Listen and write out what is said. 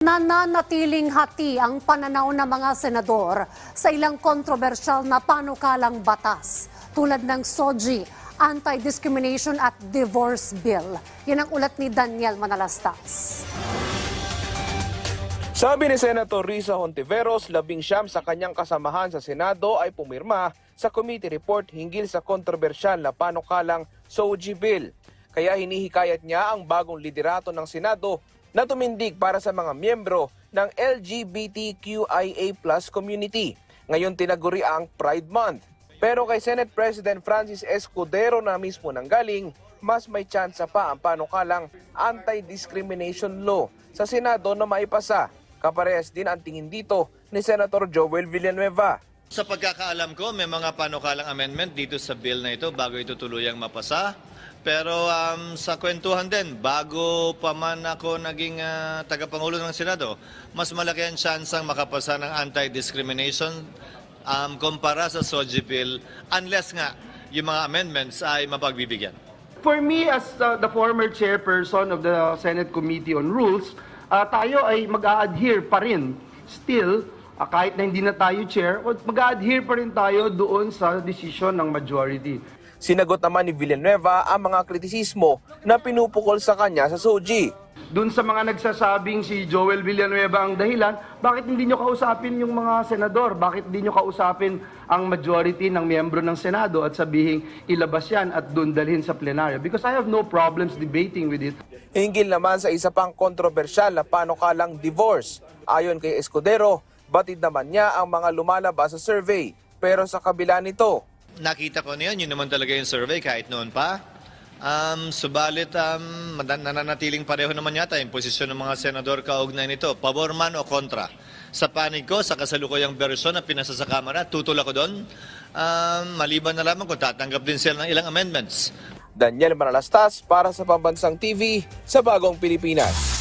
Nananatiling hati ang pananaw ng mga senador sa ilang kontrobersyal na panukalang batas tulad ng SOGI, Anti-Discrimination at Divorce Bill. Yan ang ulat ni Daniel Manalastas. Sabi ni Senator Risa Hontiveros, 19 sa kanyang kasamahan sa Senado ay pumirma sa committee report hinggil sa kontrobersyal na panukalang SOGI Bill. Kaya hinihikayat niya ang bagong liderato ng Senado na tumindig para sa mga miyembro ng LGBTQIA+ community. Ngayon tinaguri ang Pride Month. Pero kay Senate President Francis Escudero na mismo nanggaling, mas may tsansa pa ang panukalang anti-discrimination law sa Senado na maipasa. Kaparehas din ang tingin dito ni Senator Joel Villanueva. Sa pagkakaalam ko, may mga panukalang amendment dito sa bill na ito bago ito tuluyang mapasa. Pero sa kwentuhan din, bago pa man ako naging tagapangulo ng Senado, mas malaki ang tsansang makapasa ng anti-discrimination kumpara sa SOGI bill unless nga yung mga amendments ay mapagbibigyan. For me, as the former chairperson of the Senate Committee on Rules, tayo ay mag-a-adhere pa rin. Still, kahit na hindi na tayo chair, mag-a-adhere pa rin tayo doon sa decision ng majority. Sinagot naman ni Villanueva ang mga kritisismo na pinupukol sa kanya sa SOGI. Doon sa mga nagsasabing si Joel Villanueva ang dahilan, bakit hindi nyo kausapin yung mga senador? Bakit hindi nyo kausapin ang majority ng miyembro ng Senado at sabihin ilabas yan at doon dalhin sa plenaryo? Because I have no problems debating with it. Hinggil naman sa isa pang kontrobersyal na panukalang divorce. Ayon kay Escudero, batid naman niya ang mga lumalabas sa survey. Pero sa kabila nito, Nakita ko niyan, yun naman talaga yung survey kahit noon pa. Subalit, nananatiling pareho naman yata yung posisyon ng mga senador kaugnay nito. Pabor man o kontra. Sa panig ko, sa kasalukuyang bersyon na pinasa sa Kamara, tutol ako doon. Maliban na lamang kung tatanggap din sila ng ilang amendments. Daniel Manalastas para sa Pambansang TV sa Bagong Pilipinas.